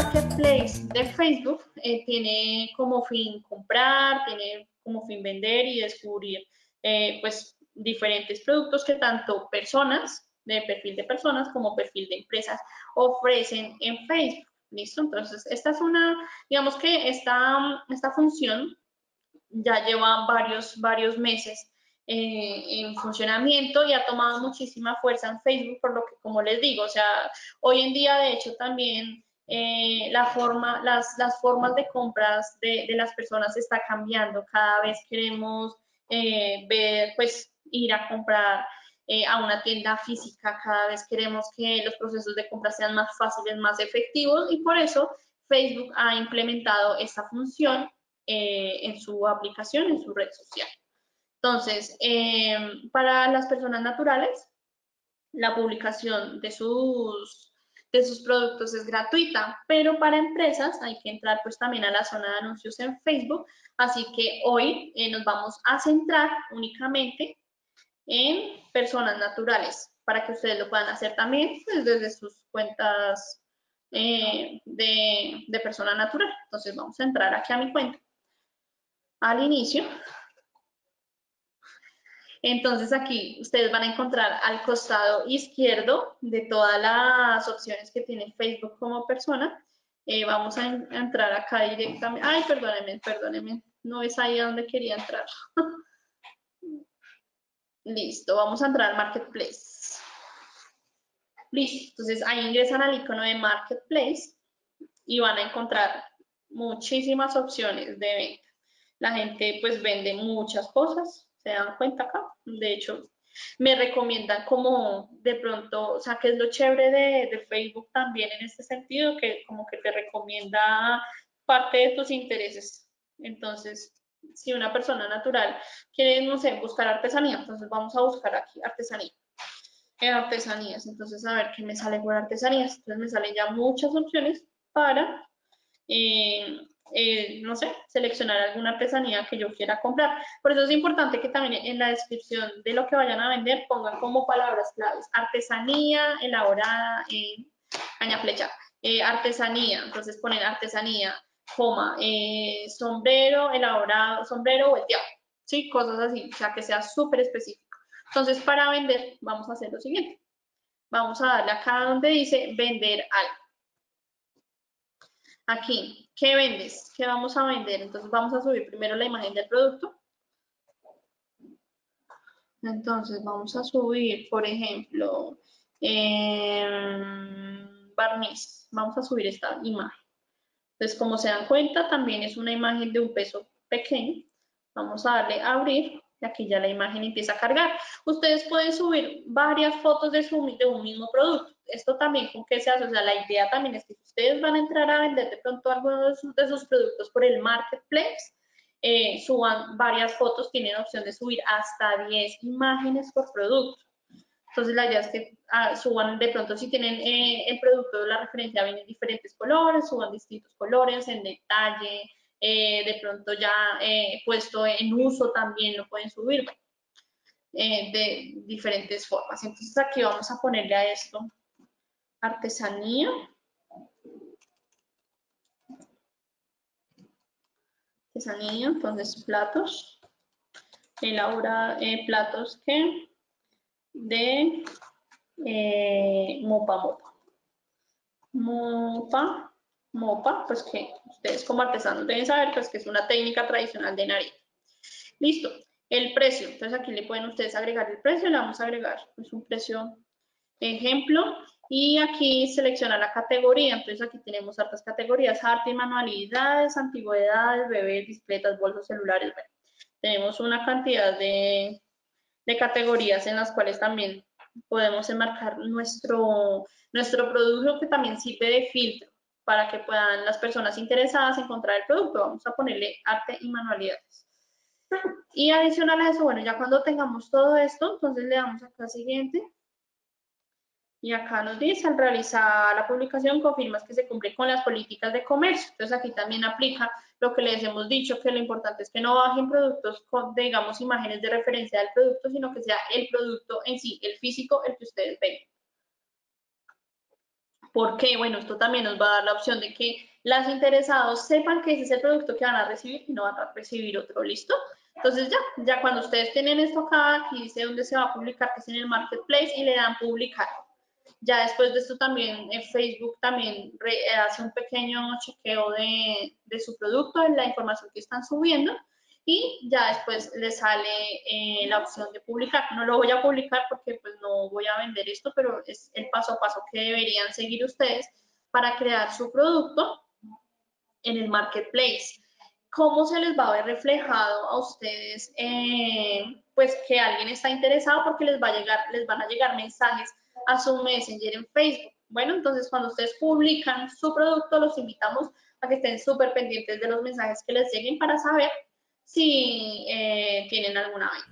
marketplace de Facebook tiene como fin comprar, tiene como fin vender y descubrir pues diferentes productos que tanto personas, de perfil de personas como perfil de empresas ofrecen en Facebook. ¿Listo? Entonces, esta es una, digamos que esta función ya lleva varios meses en funcionamiento y ha tomado muchísima fuerza en Facebook, por lo que, como les digo, o sea, hoy en día, de hecho, también las formas de compras de las personas está cambiando. Cada vez queremos ver, pues, ir a comprar a una tienda física, cada vez queremos que los procesos de compra sean más fáciles, más efectivos, y por eso Facebook ha implementado esta función en su aplicación, en su red social. Entonces, para las personas naturales, la publicación de sus productos es gratuita, pero para empresas hay que entrar pues también a la zona de anuncios en Facebook, así que hoy nos vamos a centrar únicamente en personas naturales, para que ustedes lo puedan hacer también pues, desde sus cuentas de persona natural. Entonces vamos a entrar aquí a mi cuenta al inicio. Entonces aquí ustedes van a encontrar al costado izquierdo de todas las opciones que tiene Facebook como persona. Vamos a entrar acá directamente. Ay, perdónenme. No es ahí a donde quería entrar. Listo, vamos a entrar al Marketplace. Listo, entonces ahí ingresan al icono de Marketplace y van a encontrar muchísimas opciones de venta. La gente pues vende muchas cosas, se dan cuenta acá. De hecho, me recomiendan como de pronto, o sea, que es lo chévere de Facebook también en este sentido, que como que te recomienda parte de tus intereses. Entonces, si una persona natural quiere, no sé, buscar artesanía, entonces vamos a buscar aquí artesanía. En artesanías, entonces a ver qué me sale por artesanías. Entonces me salen ya muchas opciones para no sé, seleccionar alguna artesanía que yo quiera comprar. Por eso es importante que también en la descripción de lo que vayan a vender pongan como palabras claves: artesanía elaborada en caña flecha, artesanía, entonces ponen artesanía, coma, sombrero elaborado, sombrero volteado, ¿sí? Cosas así, o sea, que sea súper específico. Entonces, para vender, vamos a hacer lo siguiente. Vamos a darle acá donde dice vender algo. Aquí, ¿qué vendes? ¿Qué vamos a vender? Entonces vamos a subir primero la imagen del producto. Entonces vamos a subir, por ejemplo, barniz. Vamos a subir esta imagen. Entonces, como se dan cuenta, también es una imagen de un peso pequeño. Vamos a darle a abrir y aquí ya la imagen empieza a cargar. Ustedes pueden subir varias fotos de un mismo producto. Esto también, ¿con qué se hace? O sea, la idea también es que si ustedes van a entrar a vender de pronto algunos de sus productos por el marketplace, suban varias fotos, tienen opción de subir hasta 10 imágenes por producto. Entonces la idea es que suban de pronto, si tienen el producto, la referencia viene en diferentes colores, suban distintos colores, en detalle, de pronto ya puesto en uso también lo pueden subir de diferentes formas. Entonces aquí vamos a ponerle a esto artesanía. Artesanía, entonces platos, platos que de mopa. Mopa, pues que ustedes como artesanos deben saber, pues que es una técnica tradicional de nariz. Listo, el precio. Entonces aquí le pueden ustedes agregar el precio, le vamos a agregar pues un precio ejemplo y aquí selecciona la categoría. Entonces aquí tenemos hartas categorías: arte y manualidades, antigüedades, bebés, bicicletas, bolsos, celulares. Bueno, tenemos una cantidad de categorías en las cuales también podemos enmarcar nuestro producto, que también sirve de filtro para que puedan las personas interesadas encontrar el producto. Vamos a ponerle arte y manualidades. Y adicional a eso, bueno, ya cuando tengamos todo esto, entonces le damos acá siguiente. Y acá nos dice: al realizar la publicación confirmas que se cumple con las políticas de comercio. Entonces aquí también aplica lo que les hemos dicho, que lo importante es que no bajen productos con, digamos, imágenes de referencia del producto, sino que sea el producto en sí, el físico, el que ustedes ven. ¿Por qué? Bueno, esto también nos va a dar la opción de que las interesados sepan que ese es el producto que van a recibir y no van a recibir otro, ¿listo? Entonces ya cuando ustedes tienen esto acá, aquí dice dónde se va a publicar, que es en el Marketplace, y le dan publicar. Ya después de esto también Facebook también hace un pequeño chequeo de su producto, de la información que están subiendo, y ya después les sale la opción de publicar. No lo voy a publicar porque pues no voy a vender esto, pero es el paso a paso que deberían seguir ustedes para crear su producto en el Marketplace. ¿Cómo se les va a ver reflejado a ustedes pues que alguien está interesado? Porque les van a llegar mensajes a su Messenger en Facebook. Bueno, entonces cuando ustedes publican su producto, los invitamos a que estén súper pendientes de los mensajes que les lleguen para saber si tienen alguna venta.